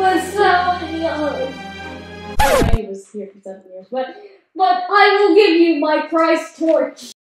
was so young. He was here for 7 years, but I will give you my Christ torch.